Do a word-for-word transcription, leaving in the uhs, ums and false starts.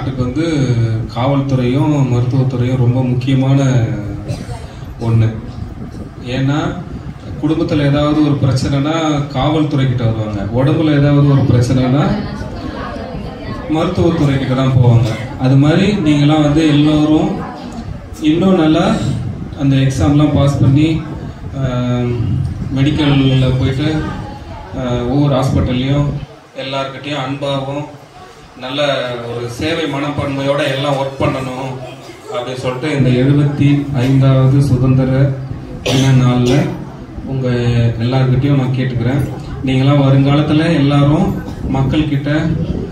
நாட்டுக்கு வந்து காவல்துறையும் மருத்துவத்துறையும் ரொம்ப முக்கியமான ஒன்று. ஏன்னா குடும்பத்தில் ஏதாவது ஒரு பிரச்சனைனா காவல்துறை கிட்ட வருவாங்க, உடம்புல ஏதாவது ஒரு பிரச்சனைனா மருத்துவத்துறை கிட்ட தான் போவாங்க. அது மாதிரி நீங்களாம் வந்து எல்லோரும் இன்னும் நல்லா அந்த எக்ஸாம்லாம் பாஸ் பண்ணி மெடிக்கலில் போயிட்டு ஒவ்வொரு ஹாஸ்பிட்டல்லையும் எல்லார்கிட்டையும் அன்பாகவும் நல்ல ஒரு சேவை மனப்பான்மையோட எல்லாம் ஒர்க் பண்ணணும் அப்படின்னு சொல்லிட்டு இந்த எழுபத்தி ஐந்தாவது சுதந்திர தின நாளில் உங்கள் எல்லார்கிட்டையும் நான் கேட்டுக்கிறேன். நீங்களாம் வருங்காலத்தில் எல்லாரும் மக்கள்கிட்ட